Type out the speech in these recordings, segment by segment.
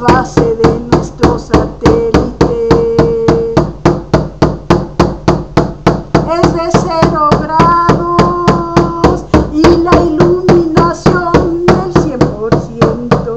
fase de nuestro satélite es de 0 grados y la iluminación del 100%.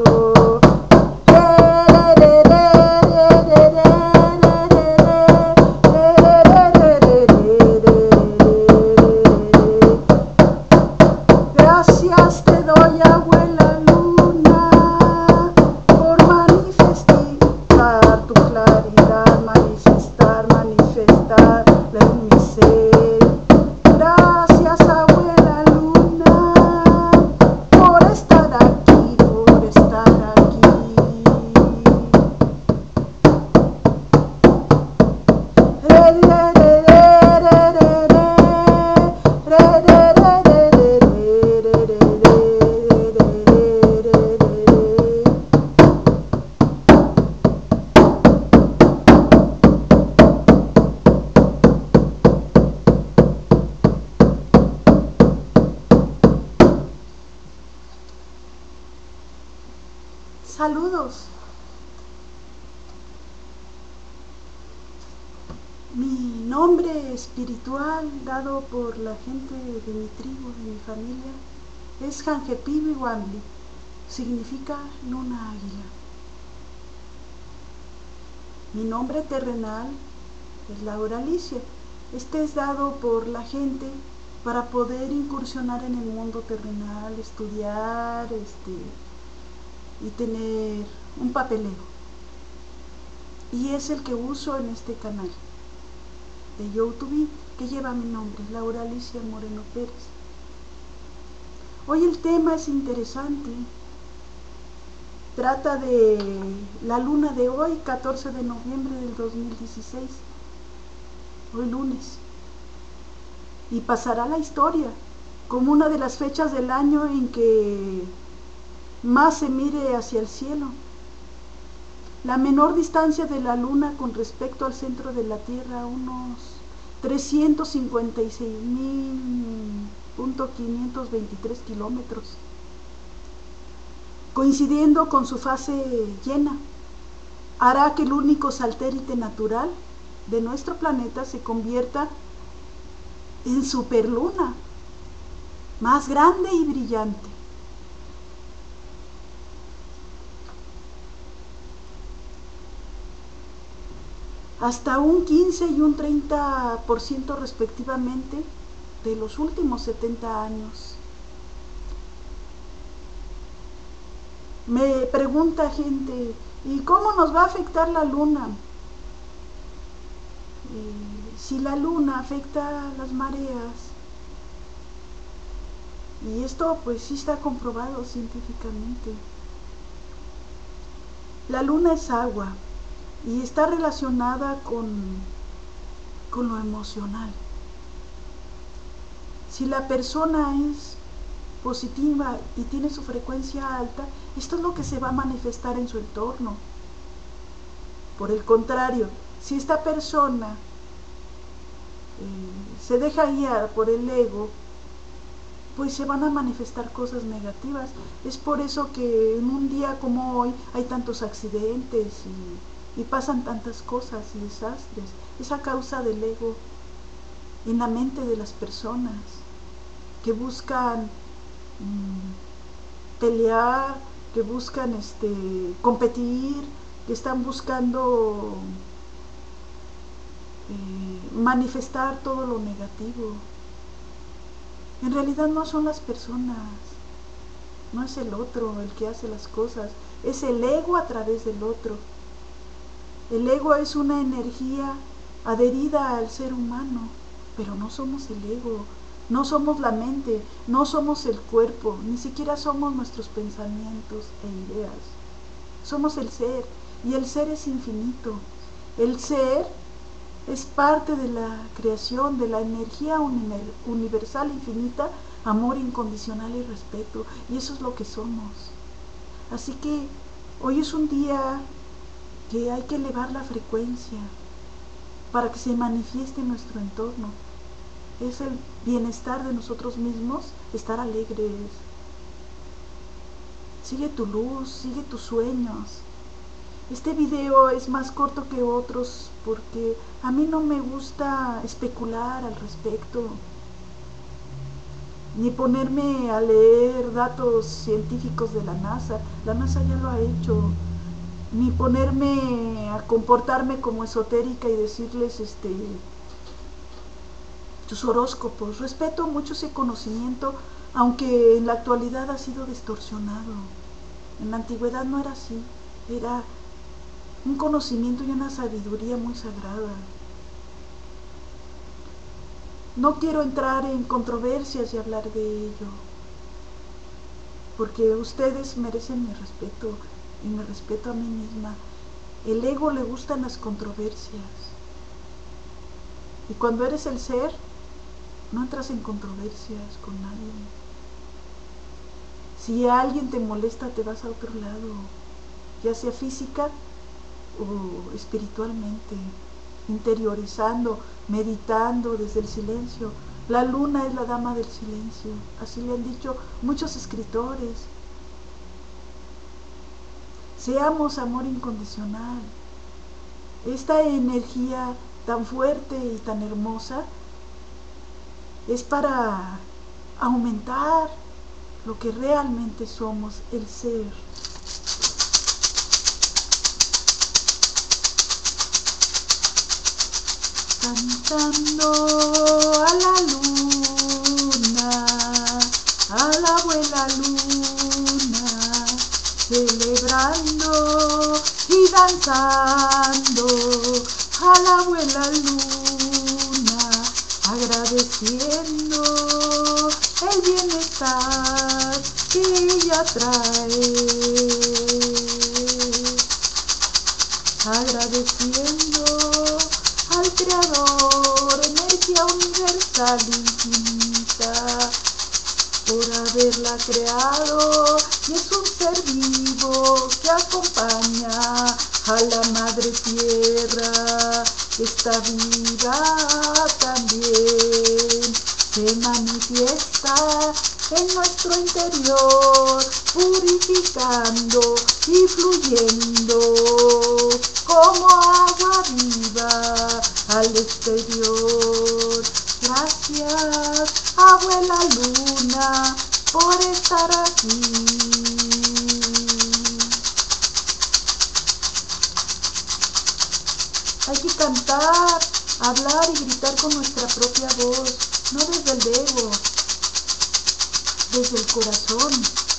Gracias te doy, abuela luna, por manifestar tu claridad, manifestar la en mi ser. Gracias, abuela luna, por estar aquí, por estar aquí. Saludos. Mi nombre espiritual dado por la gente de mi tribu, de mi familia, es Janjepibiwambli, significa luna águila. Mi nombre terrenal es Laura Alicia. Este es dado por la gente para poder incursionar en el mundo terrenal, estudiar, y tener un papeleo. Y es el que uso en este canal de YouTube que lleva mi nombre, Laura Alicia Moreno Pérez. Hoy el tema es interesante. Trata de la luna de hoy, 14 de noviembre del 2016, hoy lunes. Y pasará a la historia como una de las fechas del año en que más se mire hacia el cielo. La menor distancia de la luna con respecto al centro de la Tierra, unos 356.523 kilómetros, coincidiendo con su fase llena, hará que el único satélite natural de nuestro planeta se convierta en superluna, más grande y brillante. Hasta un 15 y un 30% respectivamente de los últimos 70 años. Me pregunta gente, ¿y cómo nos va a afectar la luna? Si la luna afecta las mareas, y esto pues sí está comprobado científicamente. La luna es agua y está relacionada con lo emocional. Si la persona es positiva y tiene su frecuencia alta, esto es lo que se va a manifestar en su entorno. Por el contrario, si esta persona se deja guiar por el ego, pues se van a manifestar cosas negativas. Es por eso que en un día como hoy hay tantos accidentes y pasan tantas cosas y desastres. Es a causa del ego en la mente de las personas que buscan pelear, que buscan competir, que están buscando manifestar todo lo negativo. En realidad no son las personas, no es el otro el que hace las cosas, es el ego a través del otro. El ego es una energía adherida al ser humano, pero no somos el ego, no somos la mente, no somos el cuerpo, ni siquiera somos nuestros pensamientos e ideas. Somos el ser, y el ser es infinito. El ser es parte de la creación, de la energía universal infinita, amor incondicional y respeto, y eso es lo que somos. Así que hoy es un día que hay que elevar la frecuencia para que se manifieste en nuestro entorno. Es el bienestar de nosotros mismos, estar alegres. Sigue tu luz, sigue tus sueños. Este video es más corto que otros porque a mí no me gusta especular al respecto, ni ponerme a leer datos científicos de la NASA. La NASA ya lo ha hecho. Ni ponerme a comportarme como esotérica y decirles tus horóscopos. Respeto mucho ese conocimiento, aunque en la actualidad ha sido distorsionado. En la antigüedad no era así, era un conocimiento y una sabiduría muy sagrada. No quiero entrar en controversias y hablar de ello, porque ustedes merecen mi respeto y me respeto a mí misma. El ego le gustan las controversias, y cuando eres el ser, no entras en controversias con nadie. Si a alguien te molesta, te vas a otro lado, ya sea física o espiritualmente, interiorizando, meditando desde el silencio. La luna es la dama del silencio, así le han dicho muchos escritores. Seamos amor incondicional. Esta energía tan fuerte y tan hermosa es para aumentar lo que realmente somos, el ser. Cantando a la luna, a la abuela luna, celebrando y danzando a la abuela luna, agradeciendo el bienestar que ella trae, agradeciendo al Creador, energía universal infinita, por haberla creado, y es un ser vivo que acompaña a la Madre Tierra. Esta vida también se manifiesta en nuestro interior, purificando y fluyendo como agua viva al exterior. Gracias, abuela luna, por estar aquí. Hay que cantar, hablar y gritar con nuestra propia voz, no desde el ego, desde el corazón.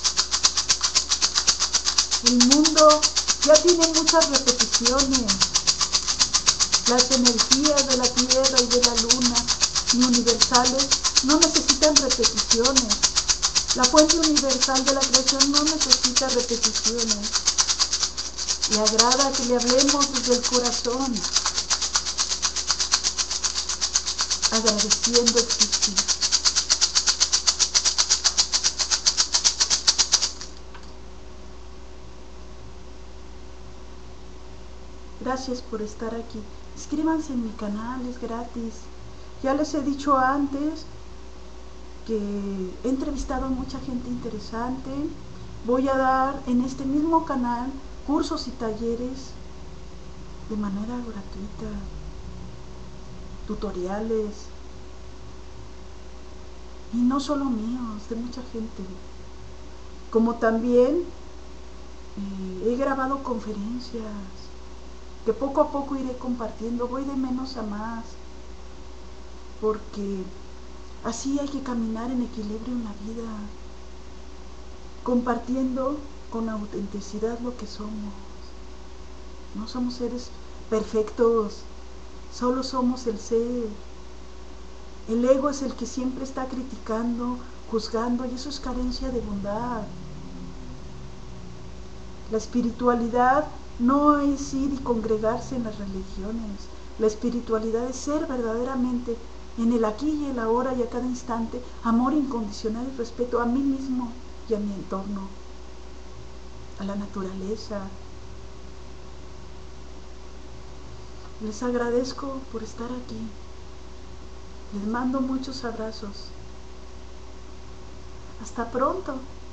El mundo ya tiene muchas repeticiones. Las energías de la tierra y de la luna y universales no necesitan repeticiones. La fuente universal de la creación no necesita repeticiones. Le agrada que le hablemos desde el corazón, agradeciendo existir. Gracias por estar aquí. Inscríbanse en mi canal, es gratis. Ya les he dicho antes que he entrevistado a mucha gente interesante. Voy a dar en este mismo canal cursos y talleres de manera gratuita, tutoriales, y no solo míos, de mucha gente. Como también he grabado conferencias que poco a poco iré compartiendo. Voy de menos a más, porque así hay que caminar en equilibrio en la vida, compartiendo con autenticidad lo que somos. No somos seres perfectos, solo somos el ser. El ego es el que siempre está criticando, juzgando, y eso es carencia de bondad. La espiritualidad no es ir y congregarse en las religiones. La espiritualidad es ser verdaderamente en el aquí y el ahora y a cada instante, amor incondicional y respeto a mí mismo y a mi entorno, a la naturaleza. Les agradezco por estar aquí. Les mando muchos abrazos. Hasta pronto.